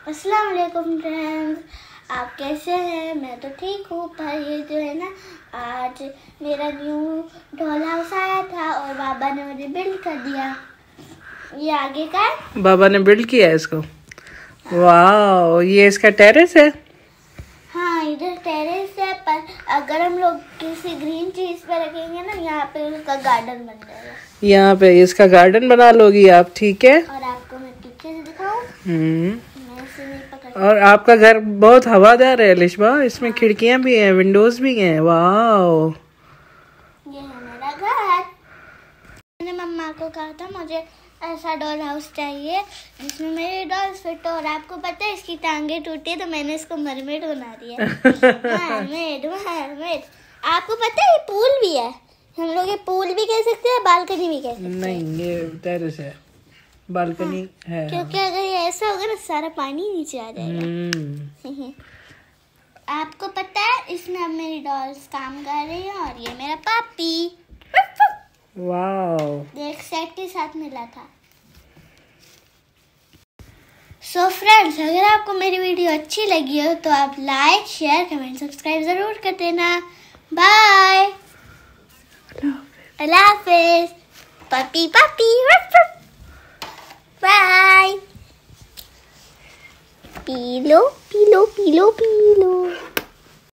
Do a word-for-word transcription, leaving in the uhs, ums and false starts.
अस्सलाम वालेकुम फ्रेंड्स, आप कैसे हैं? मैं तो ठीक हूँ। पर ये जो है ना, आज मेरा न्यू डॉल हाउस आया था और बाबा ने मुझे बिल्ड कर दिया। ये आगे का है, बाबा ने बिल्ड किया है इसको। वाह, ये इसका टेरेस है। हाँ इधर टेरेस है, पर अगर हम लोग किसी ग्रीन चीज पे रखेंगे ना, यहाँ पे उसका गार्डन बन जाएगा। यहाँ पे इसका गार्डन बना लोगी आप, ठीक है। और आपको मैं पीछे से दिखाऊं? हम्म मैं इसे नहीं पकड़। और आपका घर बहुत हवादार है लिशबा, इसमें खिड़कियां भी हैं, विंडोज भी हैं। वाह, ये है मेरा घर। मैंने मम्मा को कहा था मुझे ऐसा डॉल हाउस चाहिए जिसमें मेरे डॉल्स फिट हो, और आपको पता है इसकी टांगे टूटी तो मैंने इसको मरमेड बना दिया। Mermaid mermaid. आपको पता है ये पूल भी है, हम लोग ये पूल भी कह सकते हैं, बालकनी भी कह सकते हैं। नहीं, ये टेरेस है, बालकनी हाँ, है। क्योंकि अगर ये ऐसा होगा ना, सारा पानी नीचे आ जाएगा। हम्म आपको पता है इसमें अब मेरी डॉल्स काम कर रही है, और ये मेरा पापी वाह, एक सेट के साथ मिला था। सो so फ्रेंड्स, अगर आपको मेरी वीडियो अच्छी लगी हो तो आप लाइक, शेयर, कमेंट, सब्सक्राइब जरूर कर देना। बाय, अल्लाह हाफिज। पापी पापी बाय। पी लो पी लो पी लो पी लो।